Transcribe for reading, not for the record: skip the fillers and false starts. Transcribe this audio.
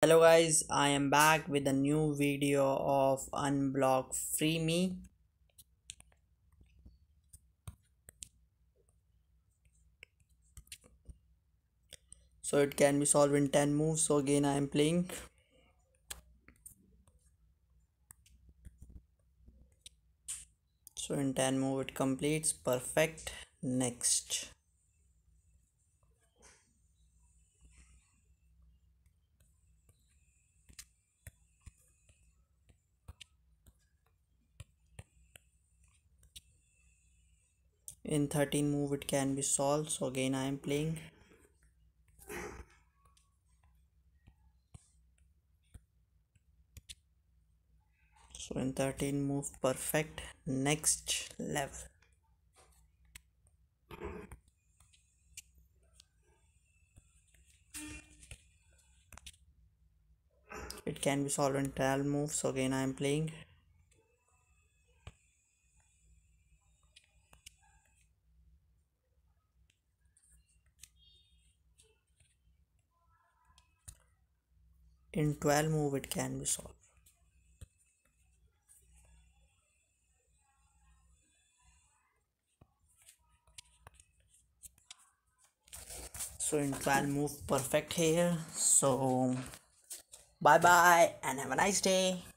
Hello guys, I am back with a new video of Unblock Free Me. So it can be solved in 10 moves. So again I am playing. So in 10 move it completes. Perfect. Next. In 13 move it can be solved. So again I am playing. So in 13 move perfect. Next level. It can be solved in 12 moves. So again I am playing. In 12 move it can be solved. So in 12 move perfect here. So bye bye and have a nice day.